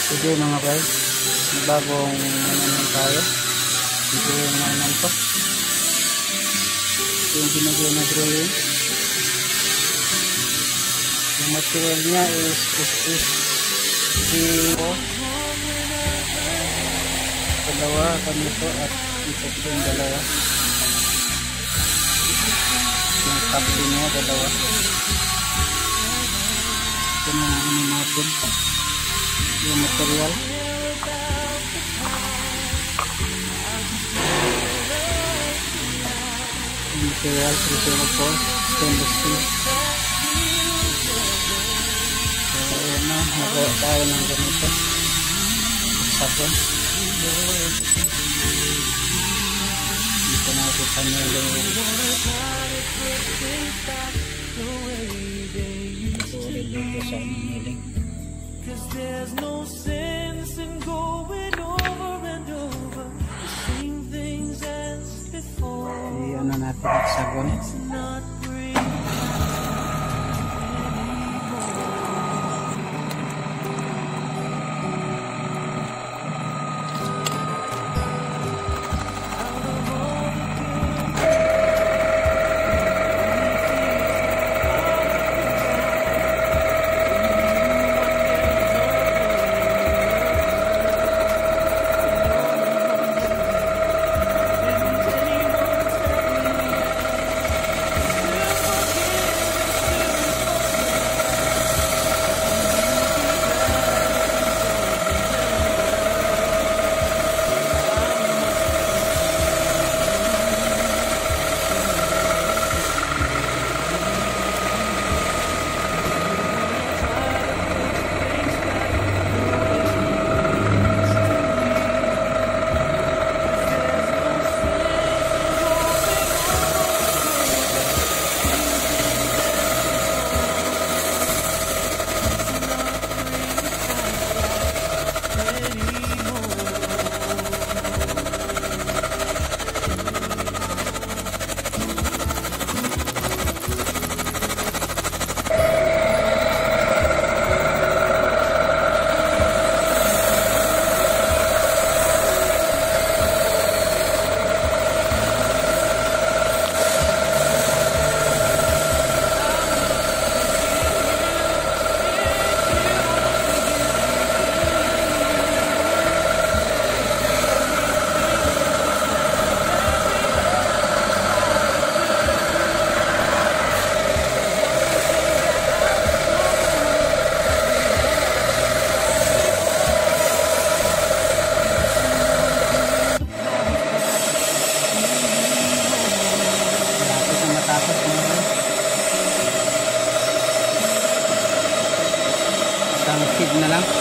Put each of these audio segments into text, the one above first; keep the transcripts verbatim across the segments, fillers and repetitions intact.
Sige mga guys, bagong naman tayo. Ito yung naman to. Ito yung ginagawa na drawing. Yung material niya is is is zero. Dalawa kami ito at ito yung dalawa. Yung tapin niya dalawa. Ito na ano natin. Yung material. Yung material three zero four stainless steel. So ayan na, magawa tayo ng ganito. Sabon. Dito natin panalo. Ulit dito sa umiling. Cause there's no sense in going over and over the same things as before. Iyan na natin ang sabon. It's not real feed na lang.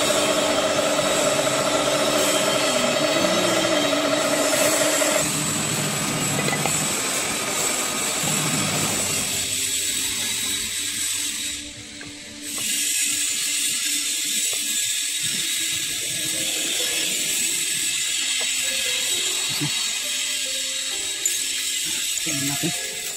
Tingnan natin.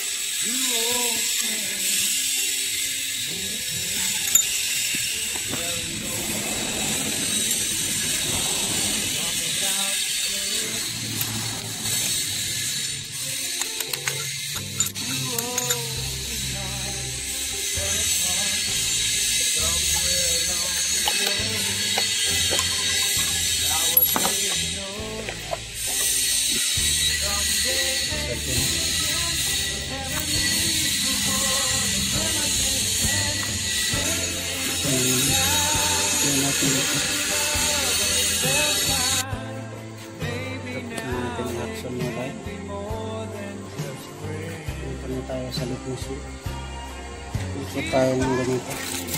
Tayo sa Lipuso. Ikot tayo ng ganito.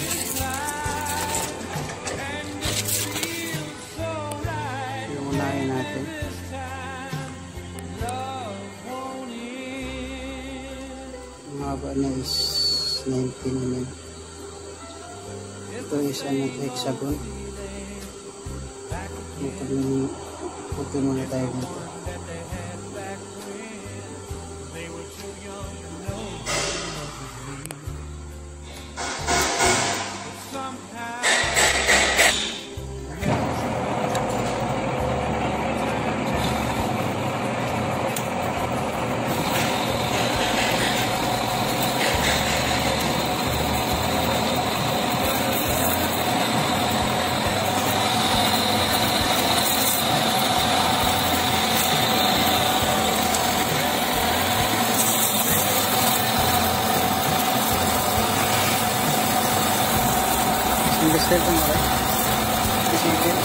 Yung unahin natin. Ang haba na is nineteen mm. Ito is ang hexagon. Ito muna tayo dito. booster ito mga guys. Isipin.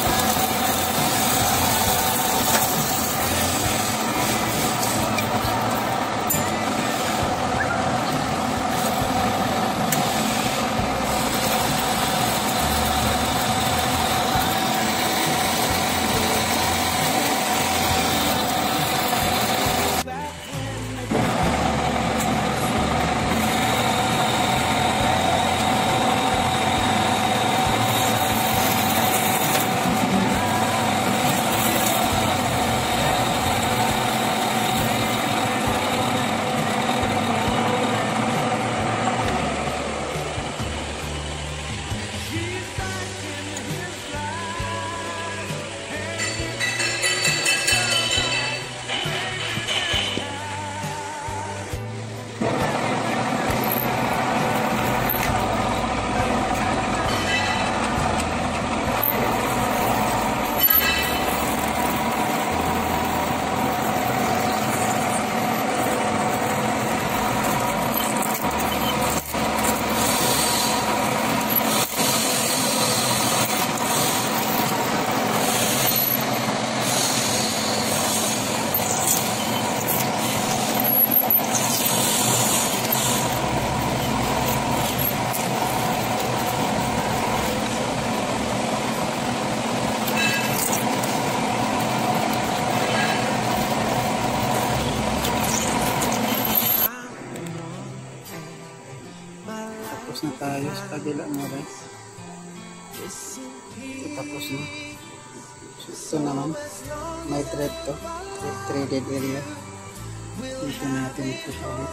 Tapos na tayo sa kabila mga guys. Ito tapos na. Ito naman. May thread to. Threaded area. Dito natin ito sa ulit.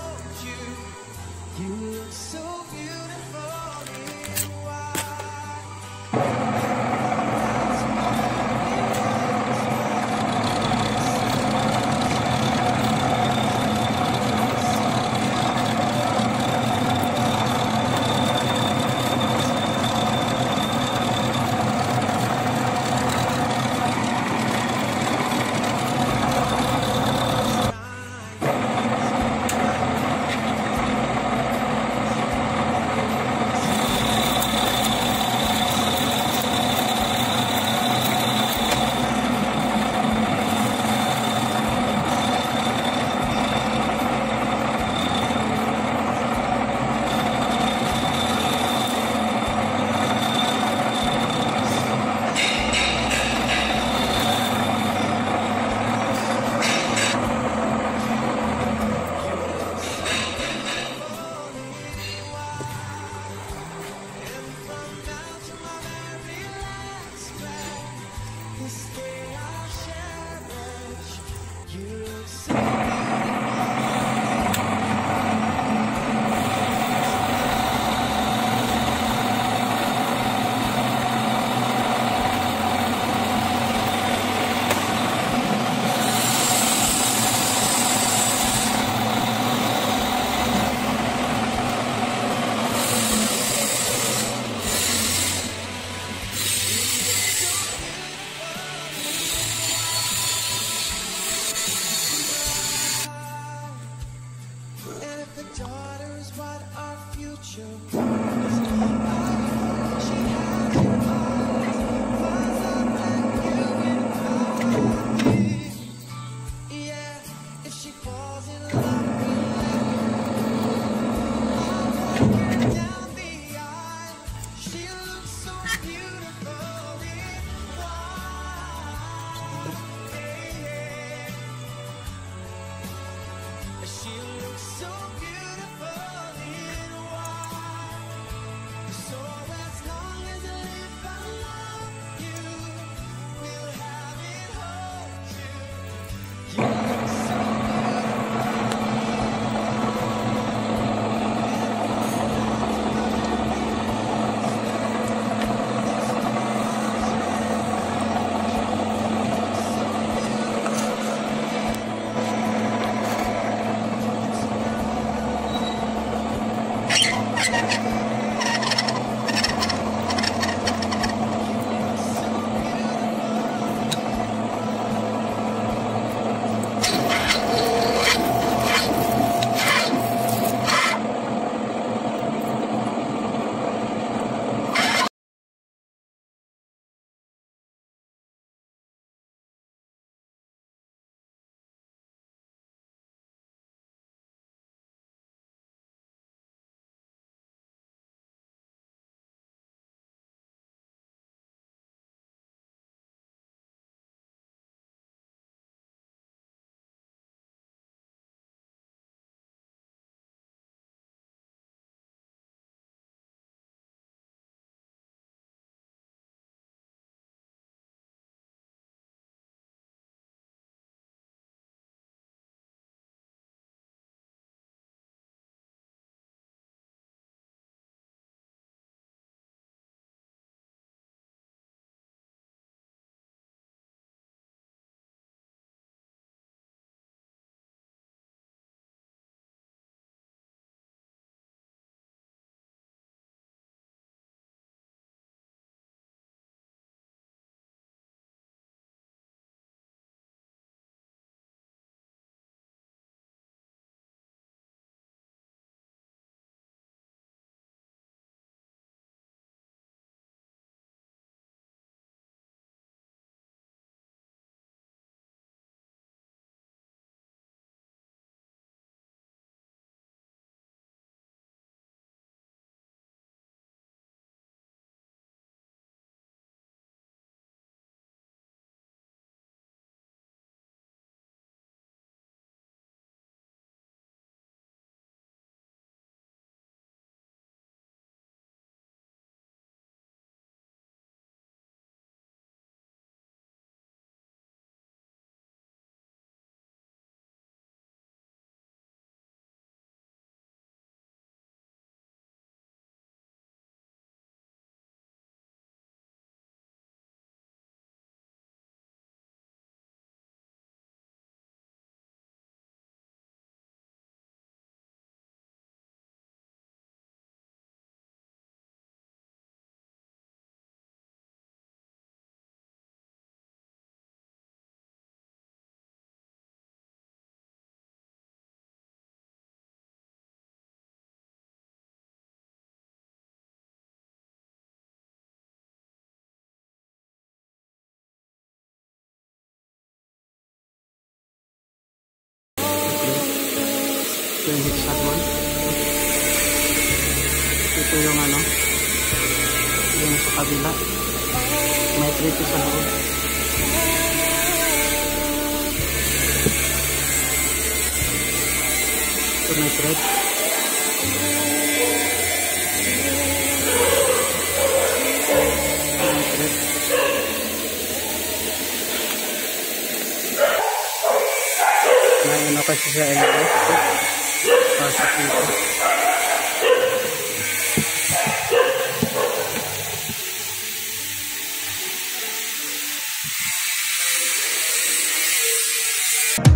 Ito yung hexagon. Ito yung ano, yung sa kabila. May trito sa loob. Ito may thread. May thread. May ano kasi sa L E D. Pasok dito. You